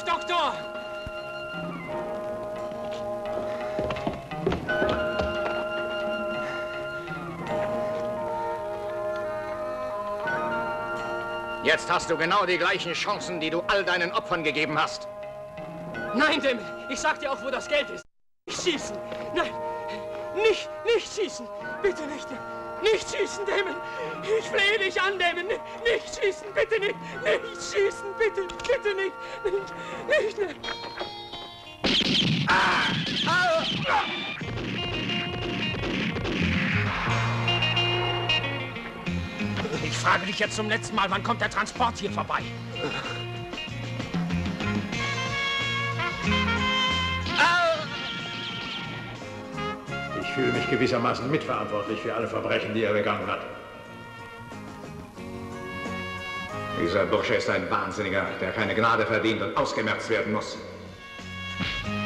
auf, Doktor! Jetzt hast du genau die gleichen Chancen, die du all deinen Opfern gegeben hast. Nein, Damon, ich sag dir auch, wo das Geld ist. Nicht schießen! Nein! Nicht schießen! Bitte nicht! Nicht schießen, Damon! Ich flehe dich an, Damon! Nicht schießen, bitte nicht! Nicht schießen, bitte! Bitte nicht! Nicht! Ich frage dich jetzt zum letzten Mal, wann kommt der Transport hier vorbei? Ich fühle mich gewissermaßen mitverantwortlich für alle Verbrechen, die er begangen hat. Dieser Bursche ist ein Wahnsinniger, der keine Gnade verdient und ausgemerzt werden muss.